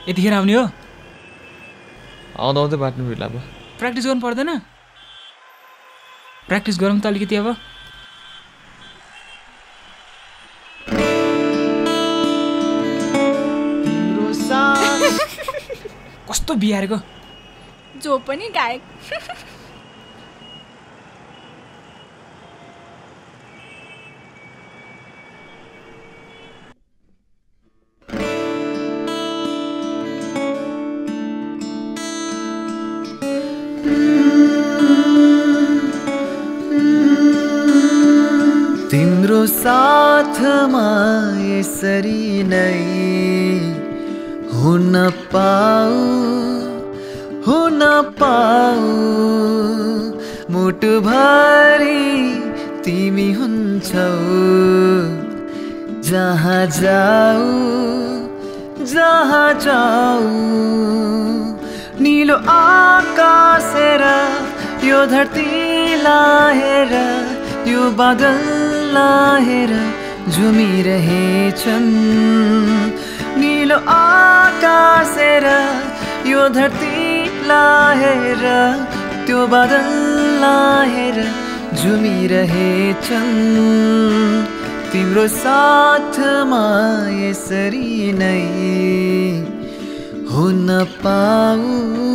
यतिखेर आउने हो? आउँदै बाट्नु बेला अब प्र्याक्टिस गर्नु पर्दैन? प्र्याक्टिस गरौँ त अलिकति अब। कस्तो बिहारेको जो पनि गायक। तिम्रो साथमा यसरी नै हुन पाऊ मुटुभरि तिमी हुन्छौ जहाँ जाऊ नीलो आकाश हेर यो धरतीलाई हेर यो बादललाई हेर झुमिरहेछन् नीलो आकाश हेर यो धरतीलाई हेर त्यो बादललाई हेर झुमिरहेछन् तिम्रो साथमा यसरी नै हुन पाऊ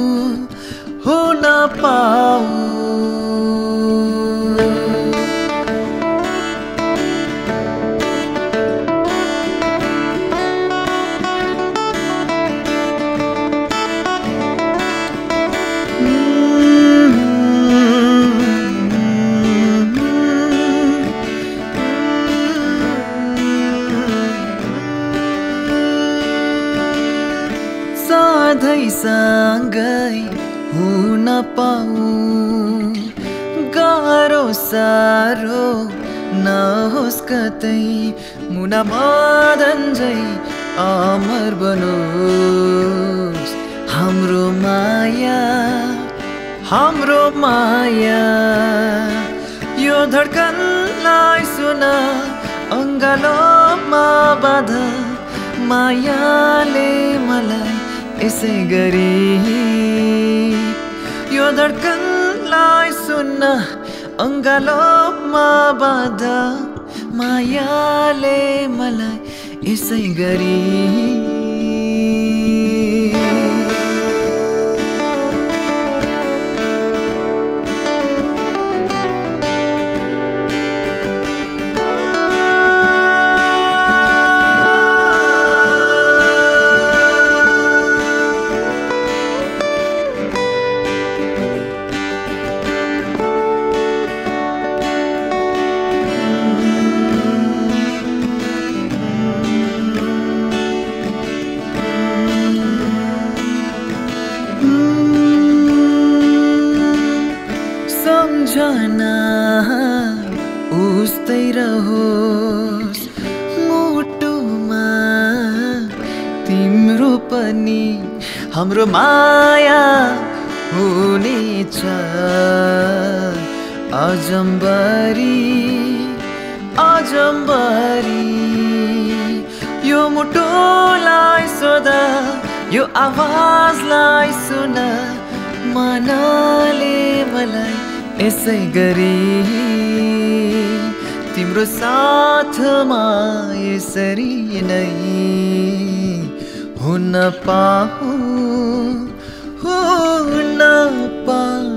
सँगै हुन पाऊ गाह्रो साह्रो नहोस् कतै मुना मदन झै अमर बनोस् हाम्रो माया यो धड्कनलाई सुन अङ्गालोमा बाँध मायाले मलाई यसै गरी यो धड्कनलाई सुन्न अङ्गालोमा बाँध मायाले मलाई यसै गरी सम्झना उस्तै रहोस् मुटुमा तिम्रो पनि हाम्रो माया हुनेछ अजम्बरी यो मुटुलाई सोध यो आवाजलाई सुन मनले मलाई यसै गरी तिम्रो साथमा यसरी नै हुन पाऊ